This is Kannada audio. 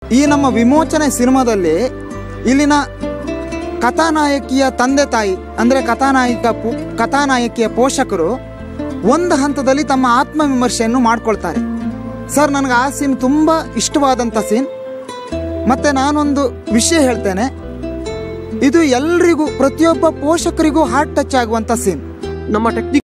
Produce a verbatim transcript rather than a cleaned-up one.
ಈ ನಮ್ಮ ವಿಮೋಚನೆ ಸಿನಿಮಾದಲ್ಲಿ ಇಲ್ಲಿನ ಕಥಾನಾಯಕಿಯ ತಂದೆ ತಾಯಿ ಅಂದರೆ ಕಥಾನಾಯಕ ಪು ಕಥಾನಾಯಕಿಯ ಪೋಷಕರು ಒಂದು ಹಂತದಲ್ಲಿ ತಮ್ಮ ಆತ್ಮವಿಮರ್ಶೆಯನ್ನು ಮಾಡ್ಕೊಳ್ತಾರೆ. ಸರ್, ನನಗೆ ಆ ಸೀನ್ ತುಂಬ ಇಷ್ಟವಾದಂಥ ಸೀನ್. ಮತ್ತು ನಾನೊಂದು ವಿಷಯ ಹೇಳ್ತೇನೆ, ಇದು ಎಲ್ರಿಗೂ ಪ್ರತಿಯೊಬ್ಬ ಪೋಷಕರಿಗೂ ಹಾರ್ಟ್ ಟಚ್ ಆಗುವಂಥ ಸೀನ್. ನಮ್ಮ ಟೆಕ್ನಿಕ್